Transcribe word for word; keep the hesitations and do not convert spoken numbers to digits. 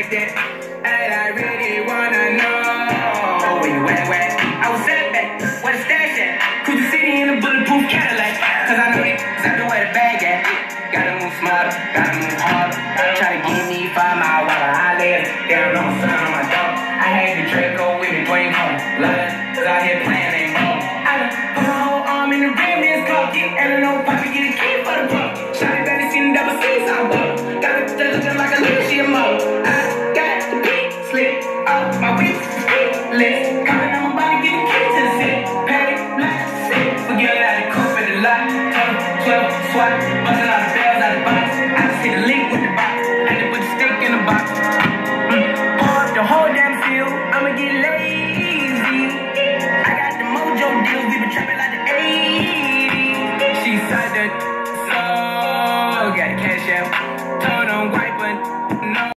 like that. And I really wanna know where you at, where? I was set back, where the stash at? Cruise the city in a bulletproof Cadillac. Cause I know these I know where the bag at. Gotta move smarter, gotta move harder. Try to give me five mile water. I lay it down on the sun on my dog. I had the Draco with me, Dwayne Cole. Love cause out here playing ain't wrong. I done put my whole arm in the rim, it's called get. And I know Poppy get a key for the pump. Shotty better seen the double C's, I bought. Got it looking like a little she a mother. I got the beat slip up my whip, lit. Coming on my body, get the key to the city. Patty, black, sick. Forget out the coupe at the lot. twelve, swat, busting all the bells out the box. I just hit the link with the box. I had to put the stick in the box. Mm. Pour up the whole damn field. I'ma get lazy. I got the mojo deals. We been trapping like the eighties. She said that so got the cash out. Told them wipe, but no.